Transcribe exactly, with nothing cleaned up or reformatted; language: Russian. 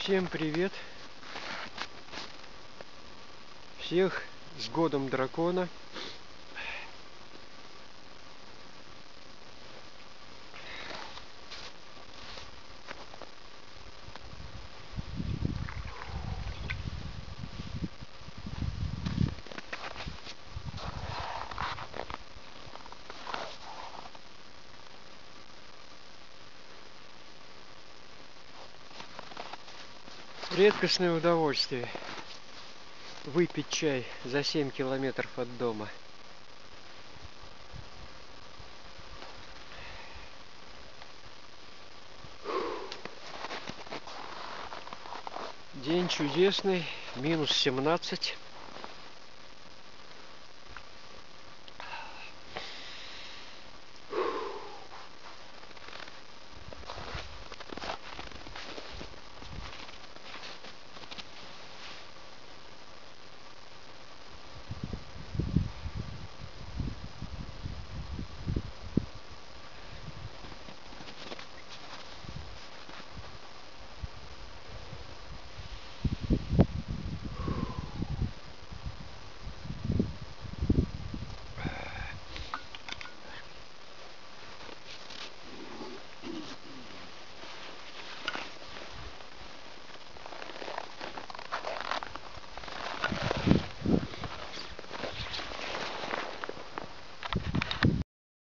Всем привет! Всех с годом дракона! Редкостное удовольствие выпить чай за семь километров от дома. День чудесный, минус семнадцать.